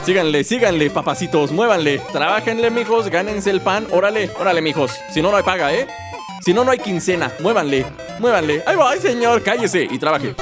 Síganle, síganle, papacitos, muévanle. Trábajenle, mijos, gánense el pan. Órale, órale, mijos. Si no, no hay paga, ¿eh? Si no, no hay quincena. Muévanle, muévanle. Ahí va, señor, cállese y trabaje.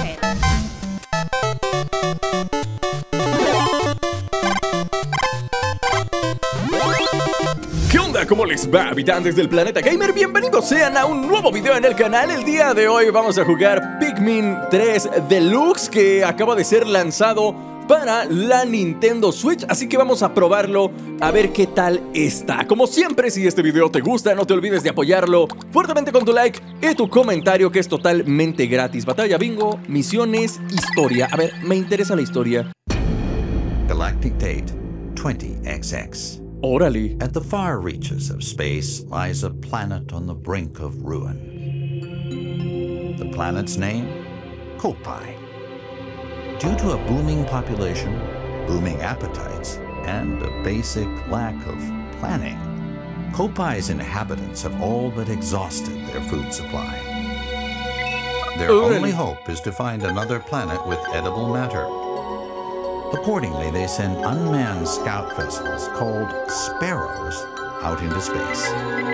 ¿Qué onda? ¿Cómo les va, habitantes del planeta gamer? Bienvenidos sean a un nuevo video en el canal. El día de hoy vamos a jugar Pikmin 3 Deluxe, que acaba de ser lanzado para la Nintendo Switch, así que vamos a probarlo a ver qué tal está. Como siempre, si este video te gusta, no te olvides de apoyarlo fuertemente con tu like y tu comentario, que es totalmente gratis. Batalla, bingo, misiones, historia. A ver, me interesa la historia. Galactic date 20XX. Órale. At the far reaches of space lies a planet on the brink of ruin. The planet's name? Kopai. Due to a booming population, booming appetites, and a basic lack of planning, Kopai's inhabitants have all but exhausted their food supply. Their only hope is to find another planet with edible matter. Accordingly, they send unmanned scout vessels called Sparrows out into space.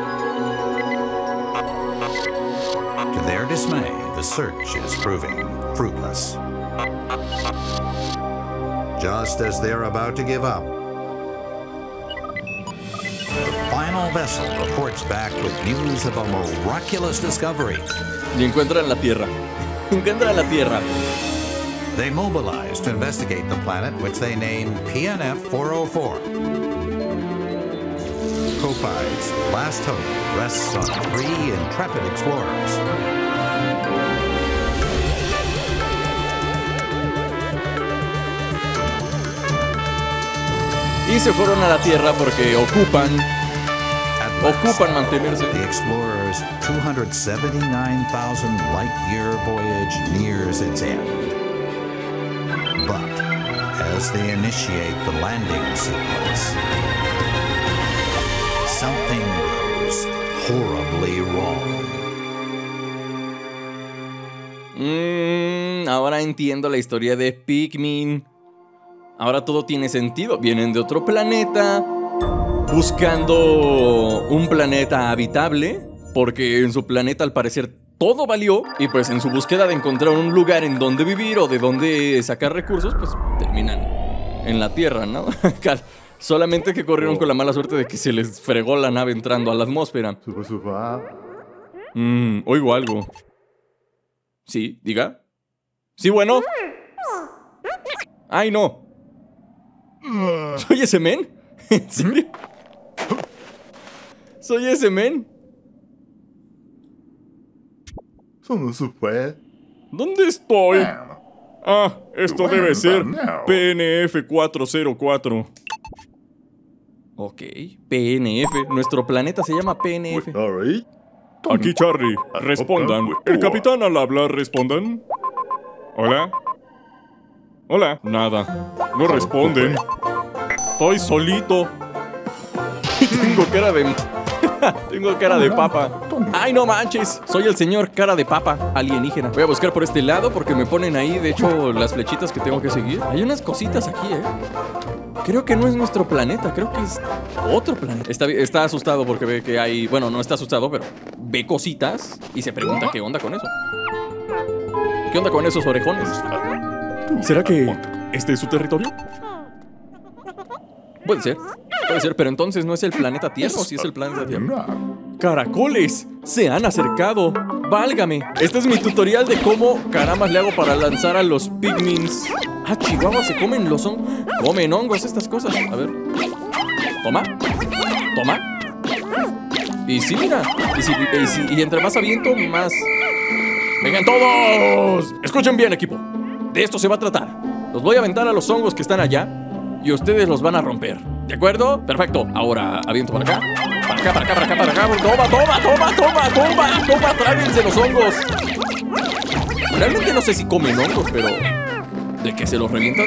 To their dismay, the search is proving fruitless. Just as they're about to give up, the final vessel reports back with news of a miraculous discovery. Y encuentran la Tierra. Encuentran la Tierra. They mobilize to investigate the planet, which they name PNF 404. Kopai's last hope rests on 3 intrepid explorers. Y se fueron a la Tierra porque ocupan mantenerse. The explorers' 279,000 light-year voyage nears its end. But as they initiate the landing sequence, something goes horribly wrong. Ahora entiendo la historia de Pikmin. Ahora todo tiene sentido. Vienen de otro planeta, buscando un planeta habitable, porque en su planeta al parecer todo valió. Y pues en su búsqueda de encontrar un lugar en donde vivir o de donde sacar recursos, pues terminan en la Tierra, ¿no? Solamente que corrieron con la mala suerte de que se les fregó la nave entrando a la atmósfera. Oigo algo. ¿Sí? ¿Diga? ¿Sí, bueno? ¡Ay, no! ¿Soy ese men? ¿En serio? ¿Soy ese men? ¿Dónde estoy? Ah, esto debe ser PNF 404. Ok, PNF. Nuestro planeta se llama PNF. Aquí Charlie, respondan. El capitán al hablar, respondan. ¿Hola? Hola. Nada, no responden. Estoy solito. Tengo cara de... Tengo cara de papa. ¡Ay, no manches! Soy el señor cara de papa alienígena. Voy a buscar por este lado porque me ponen ahí, de hecho, las flechitas que tengo que seguir. Hay unas cositas aquí, Creo que no es nuestro planeta, creo que es otro planeta. Está asustado porque ve que hay... Bueno, no está asustado, pero ve cositas y se pregunta qué onda con eso. ¿Qué onda con esos orejones? ¿Será que este es su territorio? Puede ser, pero entonces no es el planeta Tierra, ¿o sí es el planeta Tierra? ¡Caracoles! ¡Se han acercado! ¡Válgame! Este es mi tutorial de cómo carambas le hago para lanzar a los Pikmins. ¡Ah, Chihuahua! Se comen los hongos. Comen hongos estas cosas. A ver. Toma. Toma. Y sí, mira. Y entre más aviento, más... ¡Vengan todos! Escuchen bien, equipo. De esto se va a tratar. Los voy a aventar a los hongos que están allá y ustedes los van a romper. ¿De acuerdo? Perfecto. Ahora aviento para acá. Para acá, para acá, para acá, para acá. Toma, tráguense los hongos. Realmente no sé si comen hongos, pero de que se los revientan,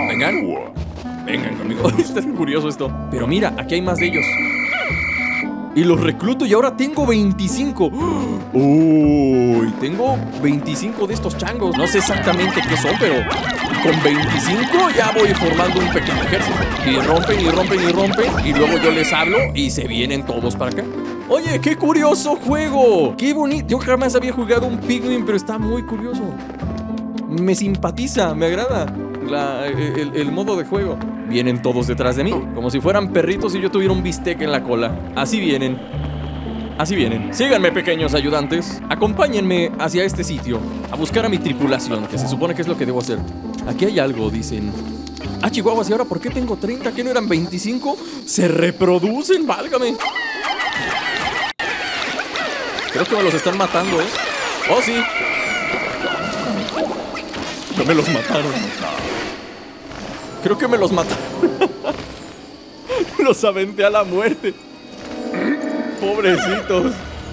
Vengan conmigo. Está curioso esto. Pero mira, aquí hay más de ellos. Y los recluto y ahora tengo 25. Uy, tengo 25 de estos changos. No sé exactamente qué son, pero con 25 ya voy formando un pequeño ejército. Y rompen, y rompen, y rompen. Y luego yo les hablo y se vienen todos para acá. Oye, qué curioso juego. Qué bonito. Yo jamás había jugado un Pikmin, pero está muy curioso. Me simpatiza, me agrada el modo de juego. Vienen todos detrás de mí, como si fueran perritos y yo tuviera un bistec en la cola. Así vienen. Así vienen. Síganme, pequeños ayudantes. Acompáñenme hacia este sitio a buscar a mi tripulación, que se supone que es lo que debo hacer. Aquí hay algo, dicen. Ah, chihuahuas, ¿y ahora por qué tengo 30? ¿Qué no eran 25? Se reproducen, válgame. Creo que me los están matando, ¿eh? Oh, sí. No me los mataron. Creo que me los mataron. Los aventé a la muerte. Pobrecitos.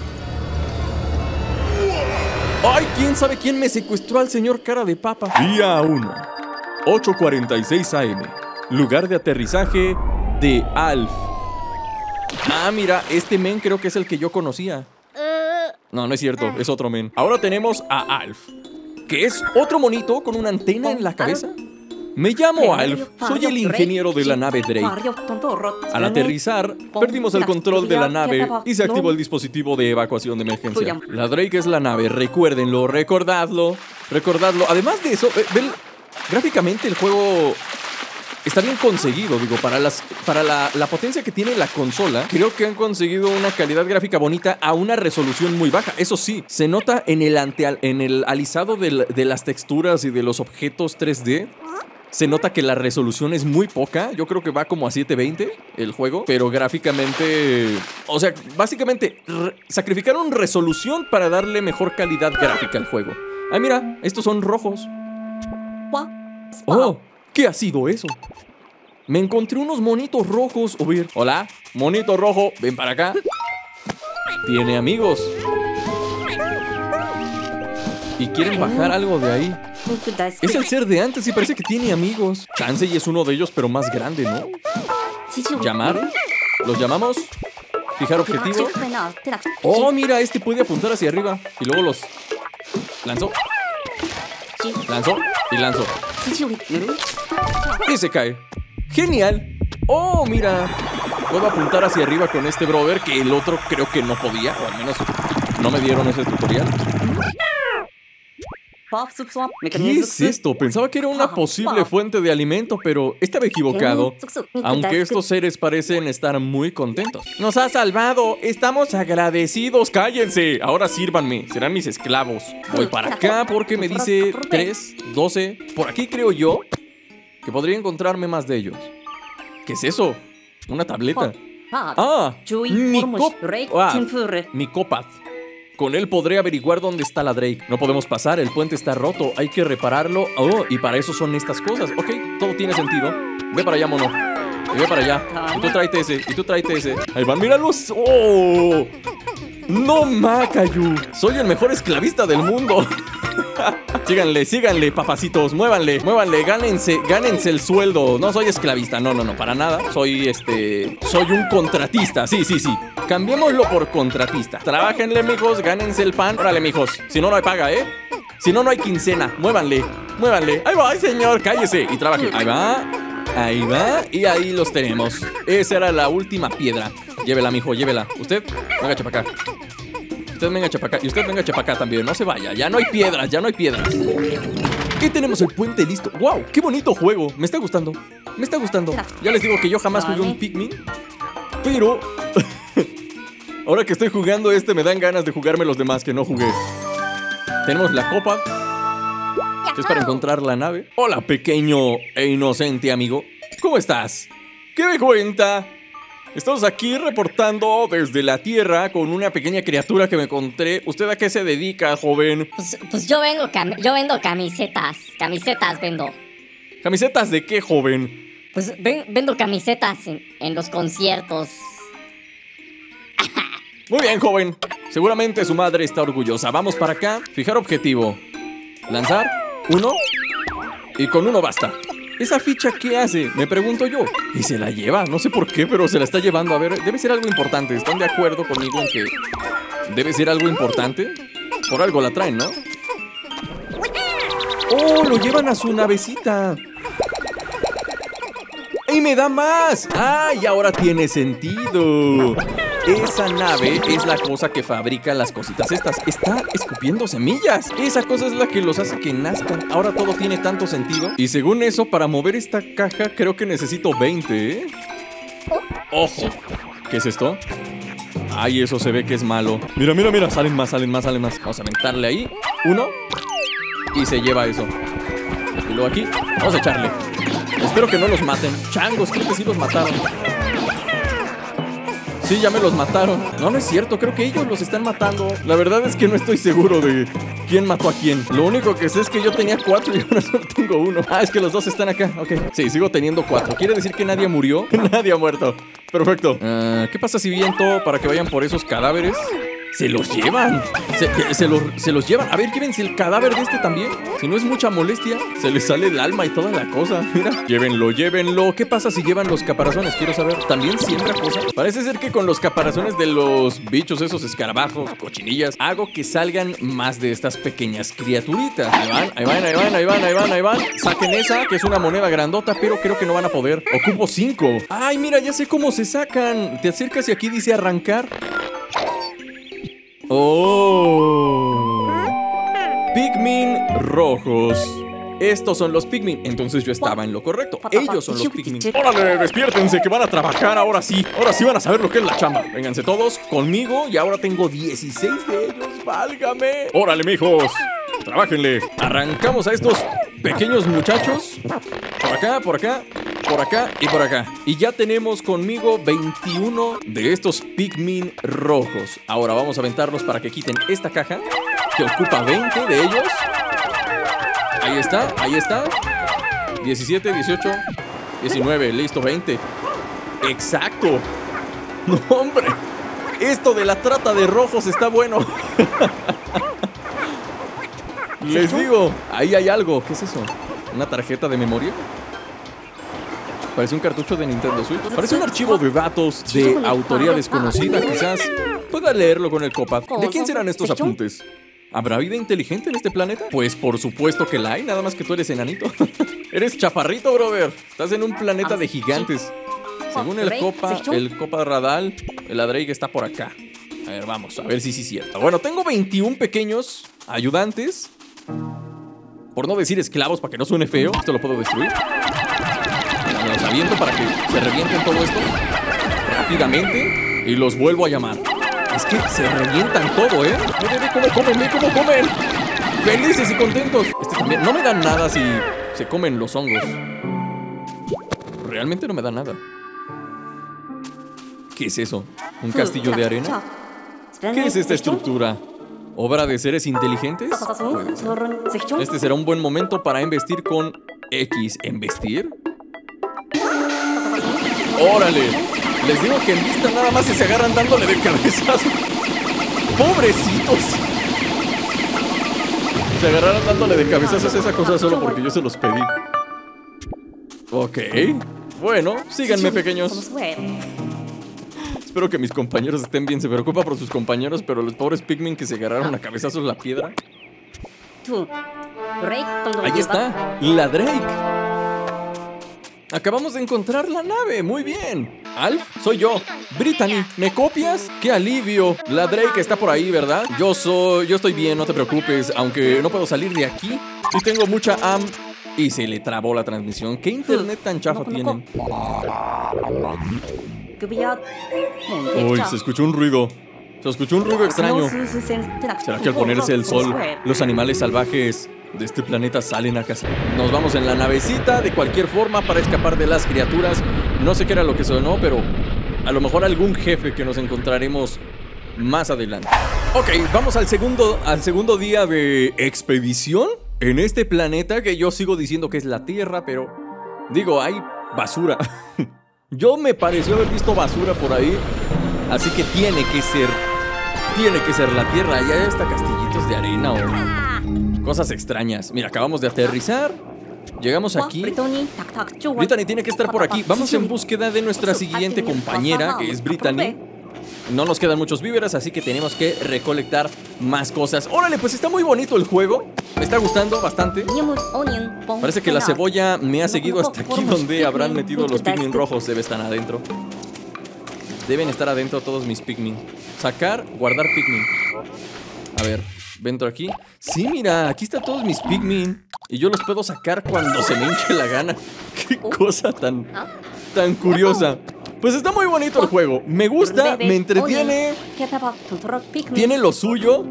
Ay, quién sabe quién me secuestró al señor cara de papa. Día 1, 8:46 AM. Lugar de aterrizaje de Alf. Ah, mira, este men creo que es el que yo conocía. No, no es cierto, es otro men. Ahora tenemos a Alf, que es otro monito con una antena en la cabeza. Me llamo Alf, soy el ingeniero de la nave Drake. Al aterrizar, perdimos el control de la nave y se activó el dispositivo de evacuación de emergencia. La Drake es la nave, recuérdenlo, recordadlo. Además de eso, ven, gráficamente el juego está bien conseguido, digo, para la potencia que tiene la consola. Creo que han conseguido una calidad gráfica bonita a una resolución muy baja. Eso sí, se nota en el alisado de las texturas y de los objetos 3D. Se nota que la resolución es muy poca. Yo creo que va como a 720 el juego. Pero gráficamente... O sea, básicamente sacrificaron resolución para darle mejor calidad gráfica al juego. Ah, mira, estos son rojos. Oh, ¿qué ha sido eso? Me encontré unos monitos rojos. Hola, monito rojo, ven para acá. Tiene amigos. Y quieren bajar algo de ahí. Es el ser de antes y parece que tiene amigos. Chansey es uno de ellos, pero más grande, ¿no? ¿Llamar? ¿Los llamamos? ¿Fijar objetivo? Oh, mira, este puede apuntar hacia arriba. Y luego los... lanzó. Lanzó y lanzó. Y se cae. ¡Genial! Oh, mira. Puedo apuntar hacia arriba con este brother, que el otro creo que no podía. O al menos no me dieron ese tutorial. ¿Qué es esto? Pensaba que era una posible fuente de alimento, pero estaba equivocado. Aunque estos seres parecen estar muy contentos. ¡Nos ha salvado! ¡Estamos agradecidos! ¡Cállense! Ahora sírvanme. Serán mis esclavos. Voy para acá porque me dice 3, 12. Por aquí creo yo que podría encontrarme más de ellos. ¿Qué es eso? Una tableta. ¡Ah! Mi Copath. Con él podré averiguar dónde está la Drake. No podemos pasar, el puente está roto. Hay que repararlo. Oh, y para eso son estas cosas. Ok, todo tiene sentido. Ve para allá, mono. Y ve para allá. Y tú tráete ese. Y tú tráete ese. Ahí van, míralos. ¡Oh! ¡No, Macayu! Soy el mejor esclavista del mundo. Síganle, papacitos. Muévanle, gánense el sueldo. No soy esclavista, no, para nada. Soy un contratista, sí. Cambiémoslo por contratista. Trábajenle, mijos, gánense el pan. Órale, mijos, si no, no hay paga, ¿eh? Si no, no hay quincena. Muévanle. Ahí va, señor, cállese y trabaje. Ahí va, y ahí los tenemos. Esa era la última piedra. Llévela, mijo, llévela. Usted, venga, para acá. Usted venga para acá. Y usted venga para acá también. No se vaya. Ya no hay piedras. Y tenemos el puente listo. ¡Wow! ¡Qué bonito juego! Me está gustando. Ya les digo que yo jamás jugué un Pikmin. Pero... ahora que estoy jugando me dan ganas de jugarme los demás que no jugué. Tenemos la copa. Que es para encontrar la nave. Hola, pequeño e inocente amigo. ¿Cómo estás? ¿Qué me cuenta? Estamos aquí reportando desde la Tierra con una pequeña criatura que me encontré. ¿Usted a qué se dedica, joven? Pues yo vendo camisetas. Camisetas vendo. ¿Camisetas de qué, joven? Pues vendo camisetas en los conciertos. Muy bien, joven. Seguramente su madre está orgullosa. Vamos para acá. Fijar objetivo. Lanzar. 1. Y con 1 basta. ¿Esa ficha qué hace? Me pregunto yo. Y se la lleva, no sé por qué, pero se la está llevando. A ver, debe ser algo importante. ¿Están de acuerdo conmigo en que debe ser algo importante? Por algo la traen, ¿no? ¡Oh! Lo llevan a su navecita. ¡Y me da más! ¡Ah! Y ahora tiene sentido. Esa nave es la cosa que fabrica las cositas estas. Está escupiendo semillas. Esa cosa es la que los hace que nazcan. Ahora todo tiene tanto sentido. Y según eso, para mover esta caja creo que necesito 20, ¿eh? ¡Ojo! ¿Qué es esto? Ay, eso se ve que es malo. Mira, mira, mira. Salen más, salen más, salen más. Vamos a aventarle ahí. 1. Y se lleva eso. Y luego aquí. Vamos a echarle. Espero que no los maten. Changos, creo que sí los mataron. Sí, ya me los mataron. No, no es cierto, creo que ellos los están matando. La verdad es que no estoy seguro de quién mató a quién. Lo único que sé es que yo tenía 4 y ahora solo tengo 1. Ah, es que los dos están acá, ok. Sí, sigo teniendo 4. ¿Quiere decir que nadie murió? Nadie ha muerto. Perfecto. ¿Qué pasa si viento para que vayan por esos cadáveres? Se los llevan. Se los llevan. A ver, llévense el cadáver de este también. Si no es mucha molestia, se les sale el alma y toda la cosa. Mira, llévenlo, llévenlo. ¿Qué pasa si llevan los caparazones? Quiero saber. ¿También siembra cosas? Parece ser que con los caparazones de los bichos, esos escarabajos, cochinillas, hago que salgan más de estas pequeñas criaturitas. Ahí van, ahí van, ahí van, ahí van, ahí van, ahí van. Saquen esa, que es una moneda grandota, pero creo que no van a poder. Ocupo 5. Ay, mira, ya sé cómo se sacan. Te acercas y aquí dice arrancar. ¡Oh! Pikmin rojos. Estos son los Pikmin. Entonces yo estaba en lo correcto. Ellos son los Pikmin. ¡Órale! Despiértense que van a trabajar ahora sí. Ahora sí van a saber lo que es la chamba. Vénganse todos conmigo. Y ahora tengo 16 de ellos. ¡Válgame! ¡Órale, mijos! Trabájenle. Arrancamos a estos pequeños muchachos. Por acá, por acá, por acá y por acá. Y ya tenemos conmigo 21 de estos Pikmin rojos. Ahora vamos a aventarlos para que quiten esta caja, que ocupa 20 de ellos. Ahí está, ahí está. 17, 18, 19, listo, 20. Exacto. No, hombre. Esto de la trata de rojos está bueno. Les digo, ahí hay algo. ¿Qué es eso? ¿Una tarjeta de memoria? Parece un cartucho de Nintendo Switch. Parece un archivo de datos de autoría desconocida. Quizás pueda leerlo con el Copad. ¿De quién serán estos apuntes? ¿Habrá vida inteligente en este planeta? Pues por supuesto que la hay, nada más que tú eres enanito. Eres chaparrito, brother. Estás en un planeta de gigantes. Según el Copa Radal, el Drake está por acá. A ver, vamos, a ver si sí es cierto. Bueno, tengo 21 pequeños ayudantes. Por no decir esclavos, para que no suene feo. Esto lo puedo destruir. Los aviento para que se revienten todo esto rápidamente. Y los vuelvo a llamar. Es que se revientan todo, ¿eh? Ve cómo comen, ve cómo comen. Felices y contentos. Este también. No me dan nada si se comen los hongos. Realmente no me dan nada. ¿Qué es eso? ¿Un castillo de arena? ¿Qué es esta estructura? ¿Obra de seres inteligentes? Puede ser. Este será un buen momento para embestir con X. ¿Embestir? ¡Órale! Les digo que en vista nada más se agarran dándole de cabezazo. ¡Pobrecitos! Se agarraron dándole de cabezazos a esa cosa solo porque yo se los pedí. Ok. Bueno, síganme, pequeños. Espero que mis compañeros estén bien. Se preocupa por sus compañeros, pero los pobres Pikmin que se agarraron a cabezazos la piedra. Ahí está, la Drake. Acabamos de encontrar la nave, muy bien. Alf, soy yo. Brittany, ¿me copias? ¡Qué alivio! La Drake está por ahí, ¿verdad? Yo estoy bien, no te preocupes. Aunque no puedo salir de aquí. Y tengo mucha y se le trabó la transmisión. ¿Qué internet tan chafa tienen? Uy, se escuchó un ruido. Se escuchó un ruido extraño. ¿Será que al ponerse el sol, los animales salvajes de este planeta salen a cazar? Nos vamos en la navecita de cualquier forma para escapar de las criaturas. No sé qué era lo que sonó, pero a lo mejor algún jefe que nos encontraremos más adelante. Ok, vamos al segundo día de expedición en este planeta que yo sigo diciendo que es la Tierra, pero digo, hay basura. Yo me pareció haber visto basura por ahí, así que tiene que ser la Tierra. Ya está castillitos de arena o cosas extrañas. Mira, acabamos de aterrizar. Llegamos aquí. Brittany tiene que estar por aquí. Vamos en búsqueda de nuestra siguiente compañera, que es Brittany. No nos quedan muchos víveres, así que tenemos que recolectar más cosas. ¡Órale! Pues está muy bonito el juego. Me está gustando bastante. Parece que la cebolla me ha seguido hasta aquí donde habrán metido los Pikmin rojos. Debe estar adentro. Deben estar adentro todos mis Pikmin. Sacar, guardar Pikmin. A ver, ¿entro aquí? Sí, mira, aquí están todos mis Pikmin. Y yo los puedo sacar cuando se me hinche la gana. Qué cosa tan curiosa. Pues está muy bonito el juego. Me gusta, me entretiene. Tiene lo suyo.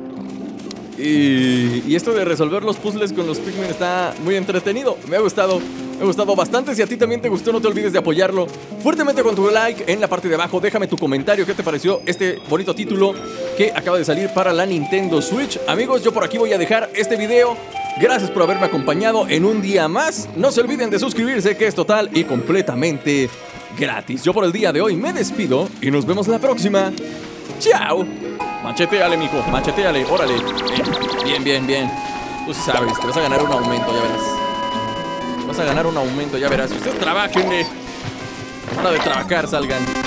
Y esto de resolver los puzzles con los Pikmin está muy entretenido. Me ha gustado bastante. Si a ti también te gustó, no te olvides de apoyarlo fuertemente con tu like en la parte de abajo. Déjame tu comentario, ¿qué te pareció este bonito título que acaba de salir para la Nintendo Switch? Amigos, yo por aquí voy a dejar este video. Gracias por haberme acompañado en un día más. No se olviden de suscribirse, que es total y completamente gratis. Yo por el día de hoy me despido y nos vemos la próxima. ¡Chao! Macheteale, mijo, macheteale, órale. Bien. Tú sí sabes, te vas a ganar un aumento, ya verás. Vas a ganar un aumento, ya verás. Ustedes trabajen, hora de trabajar, salgan.